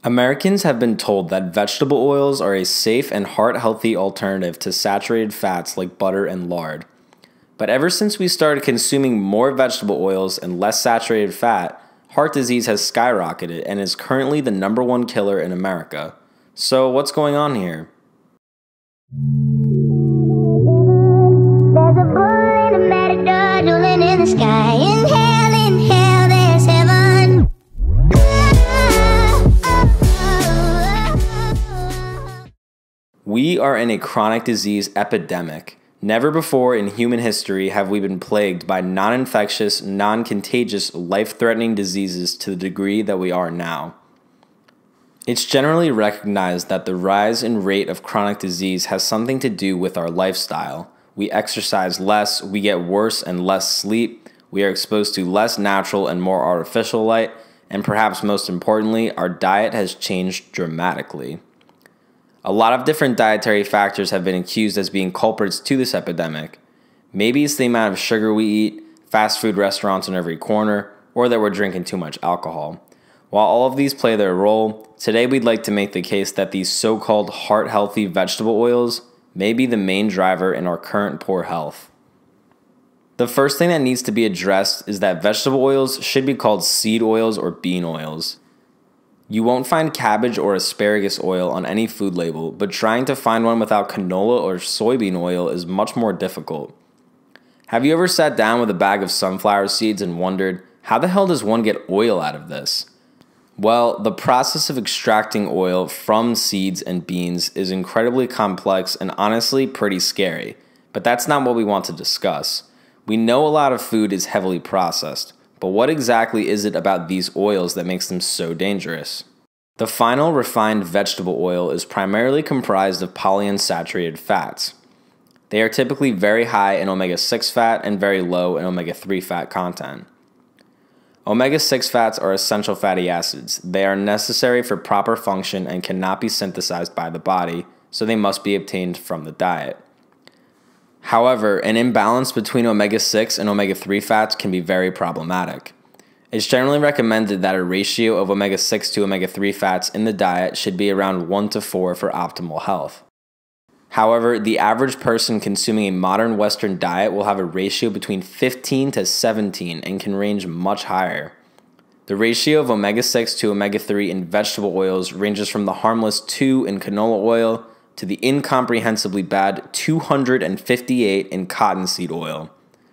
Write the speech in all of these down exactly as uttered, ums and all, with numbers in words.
Americans have been told that vegetable oils are a safe and heart-healthy alternative to saturated fats like butter and lard. But ever since we started consuming more vegetable oils and less saturated fat, heart disease has skyrocketed and is currently the number one killer in America. So what's going on here? There's a bull in a matador dueling in the sky. Inhale, inhale, there's heaven. We are in a chronic disease epidemic. Never before in human history have we been plagued by non-infectious, non-contagious, life-threatening diseases to the degree that we are now. It's generally recognized that the rise in rate of chronic disease has something to do with our lifestyle. We exercise less, we get worse and less sleep, we are exposed to less natural and more artificial light, and perhaps most importantly, our diet has changed dramatically. A lot of different dietary factors have been accused as being culprits to this epidemic. Maybe it's the amount of sugar we eat, fast food restaurants on every corner, or that we're drinking too much alcohol. While all of these play their role, today we'd like to make the case that these so-called heart-healthy vegetable oils may be the main driver in our current poor health. The first thing that needs to be addressed is that vegetable oils should be called seed oils or bean oils. You won't find cabbage or asparagus oil on any food label, but trying to find one without canola or soybean oil is much more difficult. Have you ever sat down with a bag of sunflower seeds and wondered, how the hell does one get oil out of this? Well, the process of extracting oil from seeds and beans is incredibly complex and honestly pretty scary, but that's not what we want to discuss. We know a lot of food is heavily processed, but what exactly is it about these oils that makes them so dangerous? The final refined vegetable oil is primarily comprised of polyunsaturated fats. They are typically very high in omega six fat and very low in omega three fat content. omega six fats are essential fatty acids. They are necessary for proper function and cannot be synthesized by the body, so they must be obtained from the diet. However, an imbalance between omega six and omega three fats can be very problematic. It's generally recommended that a ratio of omega six to omega three fats in the diet should be around one to four for optimal health. However, the average person consuming a modern Western diet will have a ratio between fifteen to seventeen and can range much higher. The ratio of omega six to omega three in vegetable oils ranges from the harmless two in canola oil to the incomprehensibly bad two hundred fifty-eight in cottonseed oil.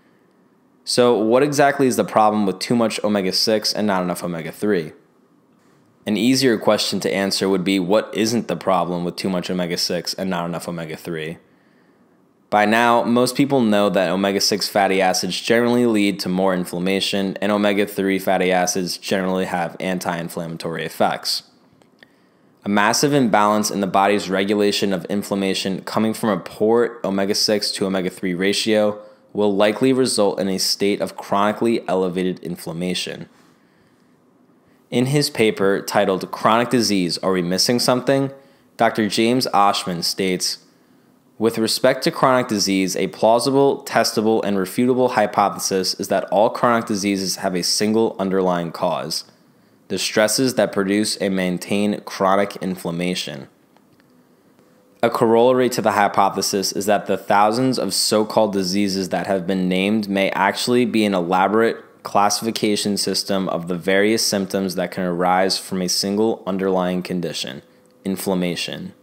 So what exactly is the problem with too much omega six and not enough omega three? An easier question to answer would be, what isn't the problem with too much omega six and not enough omega three? By now, most people know that omega six fatty acids generally lead to more inflammation, and omega three fatty acids generally have anti-inflammatory effects. A massive imbalance in the body's regulation of inflammation coming from a poor omega six to omega three ratio will likely result in a state of chronically elevated inflammation. In his paper titled "Chronic Disease, Are We Missing Something?", Doctor James Oschman states, "With respect to chronic disease, a plausible, testable, and refutable hypothesis is that all chronic diseases have a single underlying cause: the stresses that produce and maintain chronic inflammation. A corollary to the hypothesis is that the thousands of so-called diseases that have been named may actually be an elaborate classification system of the various symptoms that can arise from a single underlying condition: inflammation."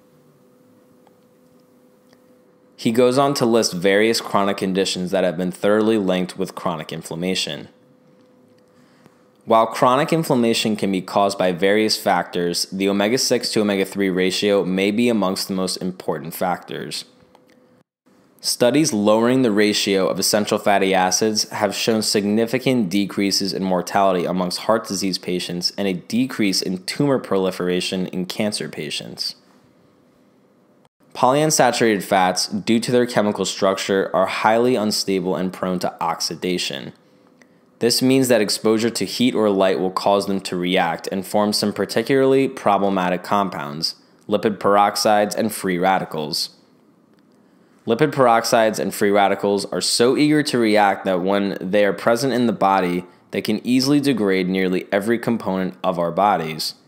He goes on to list various chronic conditions that have been thoroughly linked with chronic inflammation. While chronic inflammation can be caused by various factors, the omega six to omega three ratio may be amongst the most important factors. Studies lowering the ratio of essential fatty acids have shown significant decreases in mortality amongst heart disease patients and a decrease in tumor proliferation in cancer patients. Polyunsaturated fats, due to their chemical structure, are highly unstable and prone to oxidation. This means that exposure to heat or light will cause them to react and form some particularly problematic compounds: lipid peroxides and free radicals. Lipid peroxides and free radicals are so eager to react that when they are present in the body, they can easily degrade nearly every component of our bodies.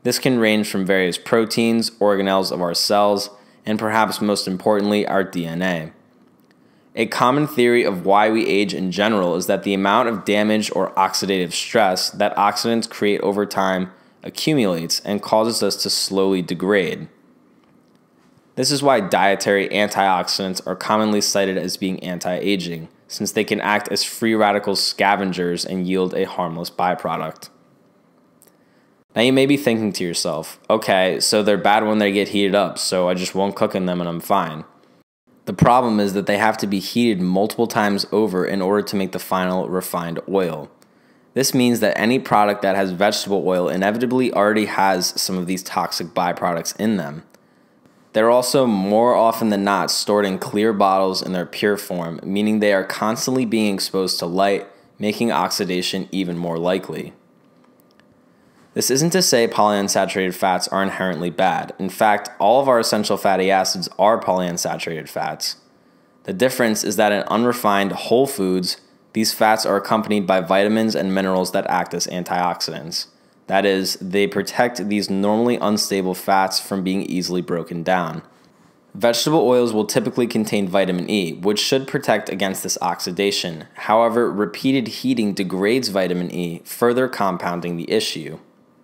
This can range from various proteins, organelles of our cells, and perhaps most importantly, our D N A. A common theory of why we age in general is that the amount of damage or oxidative stress that oxidants create over time accumulates and causes us to slowly degrade. This is why dietary antioxidants are commonly cited as being anti-aging, since they can act as free radical scavengers and yield a harmless byproduct. Now you may be thinking to yourself, okay, so they're bad when they get heated up, so I just won't cook in them and I'm fine. The problem is that they have to be heated multiple times over in order to make the final refined oil. This means that any product that has vegetable oil inevitably already has some of these toxic byproducts in them. They're also more often than not stored in clear bottles in their pure form, meaning they are constantly being exposed to light, making oxidation even more likely. This isn't to say polyunsaturated fats are inherently bad. In fact, all of our essential fatty acids are polyunsaturated fats. The difference is that in unrefined whole foods, these fats are accompanied by vitamins and minerals that act as antioxidants. That is, they protect these normally unstable fats from being easily broken down. Vegetable oils will typically contain vitamin E, which should protect against this oxidation. However, repeated heating degrades vitamin E, further compounding the issue.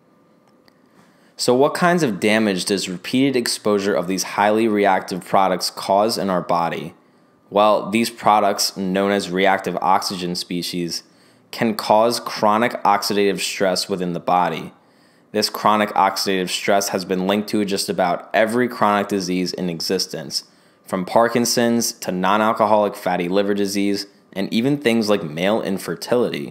So what kinds of damage does repeated exposure of these highly reactive products cause in our body? Well, these products, known as reactive oxygen species, can cause chronic oxidative stress within the body. This chronic oxidative stress has been linked to just about every chronic disease in existence, from Parkinson's to non-alcoholic fatty liver disease, and even things like male infertility.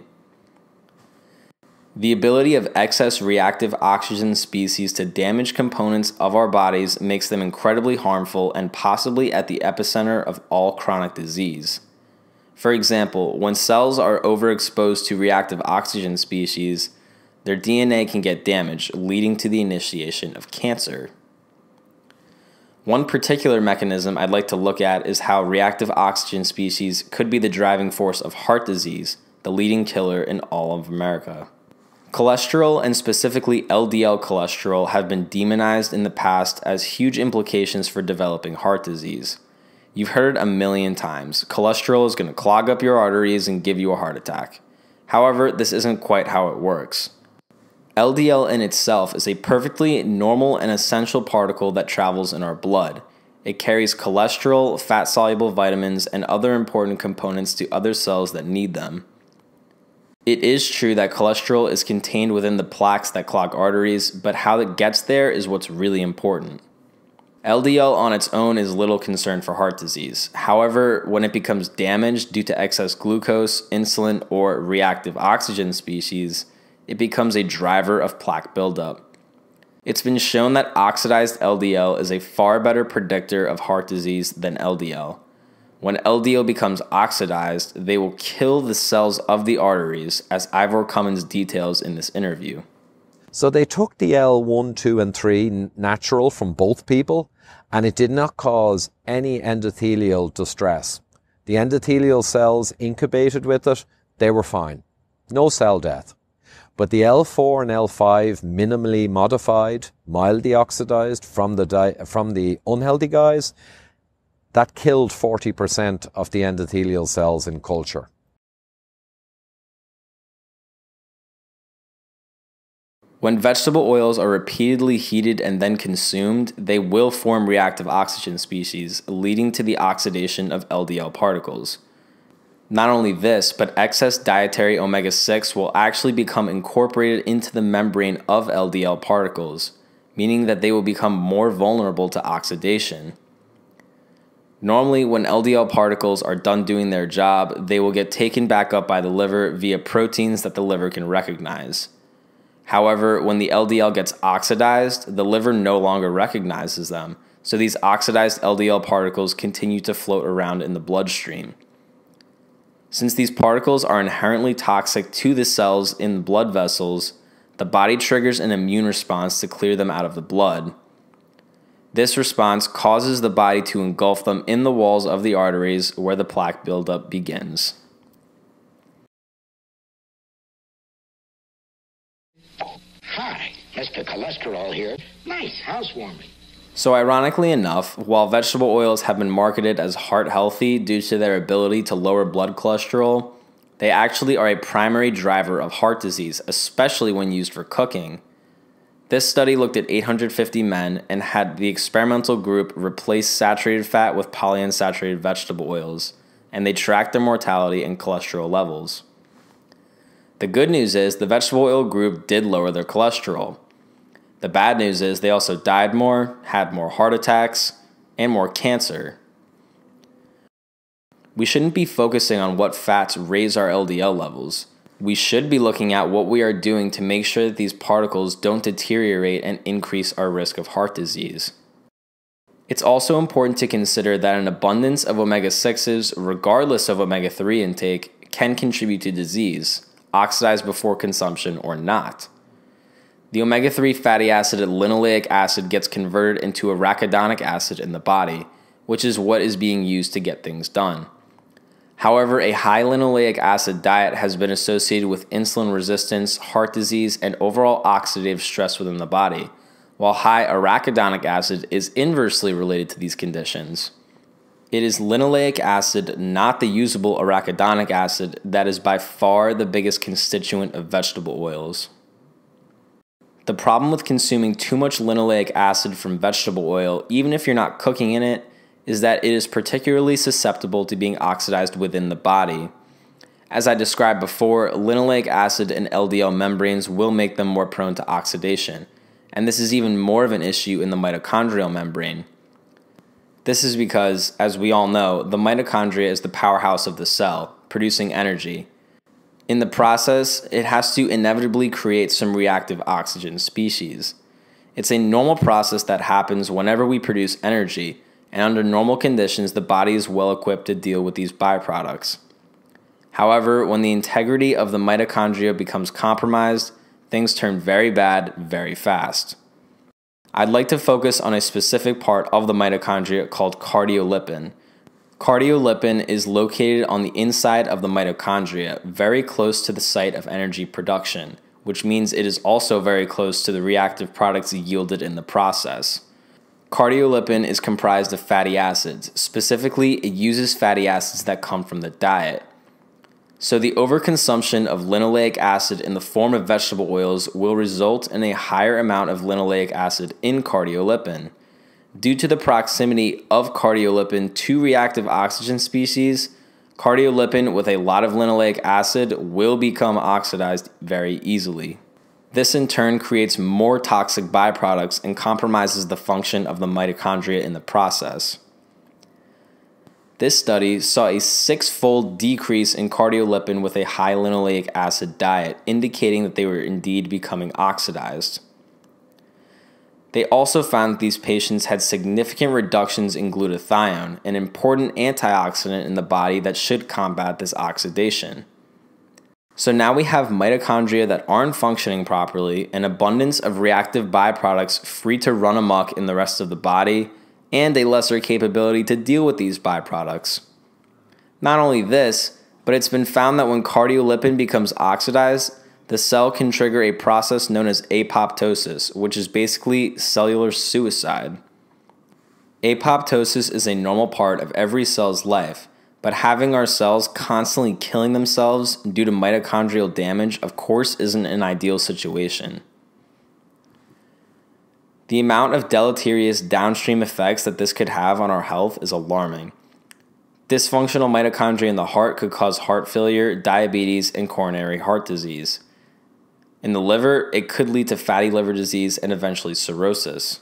The ability of excess reactive oxygen species to damage components of our bodies makes them incredibly harmful and possibly at the epicenter of all chronic disease. For example, when cells are overexposed to reactive oxygen species, their D N A can get damaged, leading to the initiation of cancer. One particular mechanism I'd like to look at is how reactive oxygen species could be the driving force of heart disease, the leading killer in all of America. Cholesterol, and specifically L D L cholesterol, have been demonized in the past as huge implications for developing heart disease. You've heard it a million times. Cholesterol is going to clog up your arteries and give you a heart attack. However, this isn't quite how it works. L D L in itself is a perfectly normal and essential particle that travels in our blood. It carries cholesterol, fat-soluble vitamins, and other important components to other cells that need them. It is true that cholesterol is contained within the plaques that clog arteries, but how it gets there is what's really important. L D L on its own is little concern for heart disease. However, when it becomes damaged due to excess glucose, insulin, or reactive oxygen species, it becomes a driver of plaque buildup. It's been shown that oxidized L D L is a far better predictor of heart disease than L D L. When L D L becomes oxidized, they will kill the cells of the arteries, as Ivor Cummins details in this interview. So they took the L one, two, and three natural from both people, and it did not cause any endothelial distress. The endothelial cells incubated with it, they were fine. No cell death. But the L four and L five, minimally modified, mildly oxidized from the, di from the unhealthy guys, that killed forty percent of the endothelial cells in culture. When vegetable oils are repeatedly heated and then consumed, they will form reactive oxygen species, leading to the oxidation of L D L particles. Not only this, but excess dietary omega six will actually become incorporated into the membrane of L D L particles, meaning that they will become more vulnerable to oxidation. Normally, when L D L particles are done doing their job, they will get taken back up by the liver via proteins that the liver can recognize. However, when the L D L gets oxidized, the liver no longer recognizes them, so these oxidized L D L particles continue to float around in the bloodstream. Since these particles are inherently toxic to the cells in blood vessels, the body triggers an immune response to clear them out of the blood. This response causes the body to engulf them in the walls of the arteries where the plaque buildup begins. Hi, Mister Cholesterol here. Nice housewarming. So ironically enough, while vegetable oils have been marketed as heart healthy due to their ability to lower blood cholesterol, they actually are a primary driver of heart disease, especially when used for cooking. This study looked at eight hundred fifty men and had the experimental group replace saturated fat with polyunsaturated vegetable oils, and they tracked their mortality and cholesterol levels. The good news is the vegetable oil group did lower their cholesterol. The bad news is they also died more, had more heart attacks, and more cancer. We shouldn't be focusing on what fats raise our L D L levels. We should be looking at what we are doing to make sure that these particles don't deteriorate and increase our risk of heart disease. It's also important to consider that an abundance of omega sixes, regardless of omega three intake, can contribute to disease, oxidized before consumption or not. The omega three fatty acid linoleic acid gets converted into arachidonic acid in the body, which is what is being used to get things done. However, a high linoleic acid diet has been associated with insulin resistance, heart disease, and overall oxidative stress within the body, while high arachidonic acid is inversely related to these conditions. It is linoleic acid, not the usable arachidonic acid, that is by far the biggest constituent of vegetable oils. The problem with consuming too much linoleic acid from vegetable oil, even if you're not cooking in it, is that it is particularly susceptible to being oxidized within the body. As I described before, linoleic acid and L D L membranes will make them more prone to oxidation, and this is even more of an issue in the mitochondrial membrane. This is because, as we all know, the mitochondria is the powerhouse of the cell, producing energy. In the process, it has to inevitably create some reactive oxygen species. It's a normal process that happens whenever we produce energy, and under normal conditions, the body is well equipped to deal with these byproducts. However, when the integrity of the mitochondria becomes compromised, things turn very bad very fast. I'd like to focus on a specific part of the mitochondria called cardiolipin. Cardiolipin is located on the inside of the mitochondria, very close to the site of energy production, which means it is also very close to the reactive products yielded in the process. Cardiolipin is comprised of fatty acids. Specifically, it uses fatty acids that come from the diet. So the overconsumption of linoleic acid in the form of vegetable oils will result in a higher amount of linoleic acid in cardiolipin. Due to the proximity of cardiolipin to reactive oxygen species, cardiolipin with a lot of linoleic acid will become oxidized very easily. This in turn creates more toxic byproducts and compromises the function of the mitochondria in the process. This study saw a six-fold decrease in cardiolipin with a high linoleic acid diet, indicating that they were indeed becoming oxidized. They also found that these patients had significant reductions in glutathione, an important antioxidant in the body that should combat this oxidation. So now we have mitochondria that aren't functioning properly, an abundance of reactive byproducts free to run amok in the rest of the body, and a lesser capability to deal with these byproducts. Not only this, but it's been found that when cardiolipin becomes oxidized, the cell can trigger a process known as apoptosis, which is basically cellular suicide. Apoptosis is a normal part of every cell's life, but having our cells constantly killing themselves due to mitochondrial damage, of course, isn't an ideal situation. The amount of deleterious downstream effects that this could have on our health is alarming. Dysfunctional mitochondria in the heart could cause heart failure, diabetes, and coronary heart disease. In the liver, it could lead to fatty liver disease and eventually cirrhosis.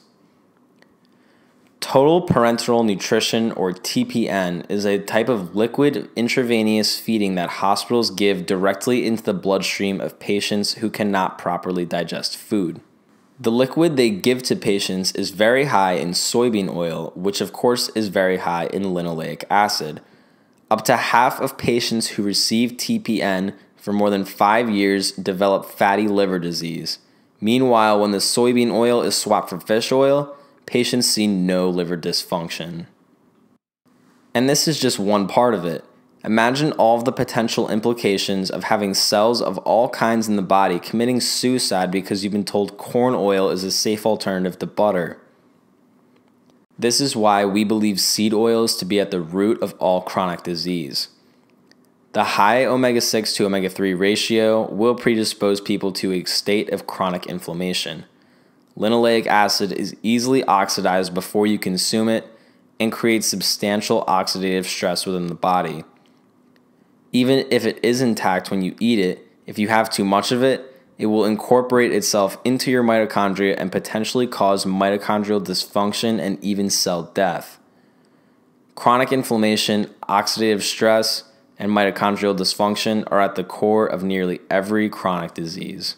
Total parenteral nutrition, or T P N, is a type of liquid intravenous feeding that hospitals give directly into the bloodstream of patients who cannot properly digest food. The liquid they give to patients is very high in soybean oil, which of course is very high in linoleic acid. Up to half of patients who receive T P N for more than five years develop fatty liver disease. Meanwhile, when the soybean oil is swapped for fish oil, patients see no liver dysfunction. And this is just one part of it. Imagine all of the potential implications of having cells of all kinds in the body committing suicide because you've been told corn oil is a safe alternative to butter. This is why we believe seed oils to be at the root of all chronic disease. The high omega six to omega three ratio will predispose people to a state of chronic inflammation. Linoleic acid is easily oxidized before you consume it and creates substantial oxidative stress within the body. Even if it is intact when you eat it, if you have too much of it, it will incorporate itself into your mitochondria and potentially cause mitochondrial dysfunction and even cell death. Chronic inflammation, oxidative stress, and mitochondrial dysfunction are at the core of nearly every chronic disease.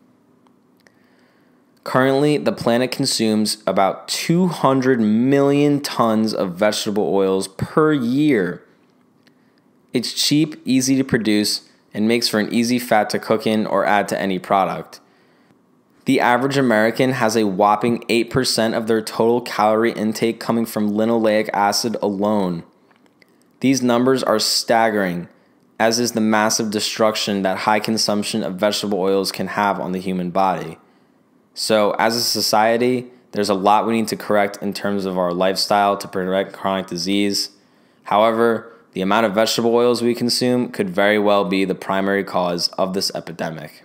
Currently, the planet consumes about two hundred million tons of vegetable oils per year. It's cheap, easy to produce, and makes for an easy fat to cook in or add to any product. The average American has a whopping eight percent of their total calorie intake coming from linoleic acid alone. These numbers are staggering, as is the massive destruction that high consumption of vegetable oils can have on the human body. So, as a society, there's a lot we need to correct in terms of our lifestyle to prevent chronic disease. However, the amount of vegetable oils we consume could very well be the primary cause of this epidemic.